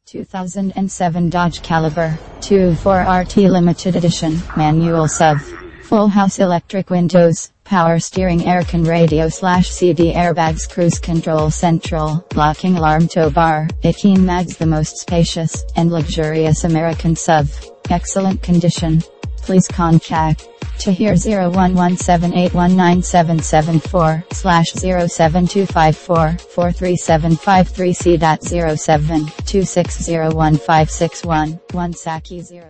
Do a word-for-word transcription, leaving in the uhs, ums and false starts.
two thousand seven Dodge Caliber two four R T Limited Edition manual sub. Full house electric windows, power steering, aircon, radio slash C D airbags, cruise control, central locking alarm, tow bar. eighteen mags, the most spacious and luxurious American sub. Excellent condition. Please contact Tahir zero one one seven eight one nine seven seven four slash zero seven two five four four three seven five three C. zero seven two six zero one five six one one Saki zero